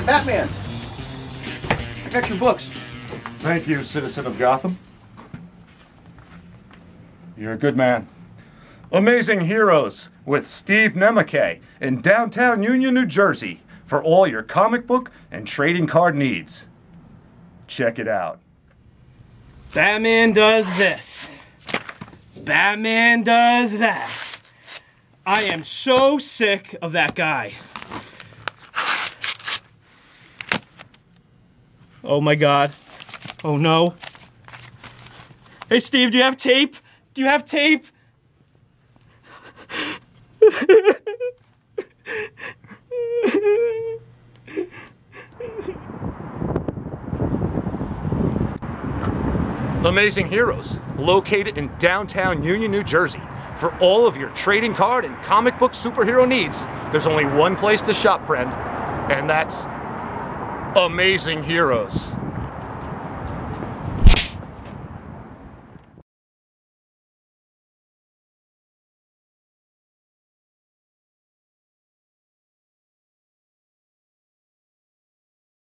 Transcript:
Batman. I got your books. Thank you, citizen of Gotham. You're a good man. Amazing Heroes with Steve Nemeckay in downtown Union, New Jersey for all your comic book and trading card needs. Check it out. Batman does this. Batman does that. I am so sick of that guy. Oh my God. Oh no. Hey Steve, do you have tape? Do you have tape? Amazing Heroes, located in downtown Union, New Jersey. For all of your trading card and comic book superhero needs, there's only one place to shop, friend, and that's Amazing Heroes.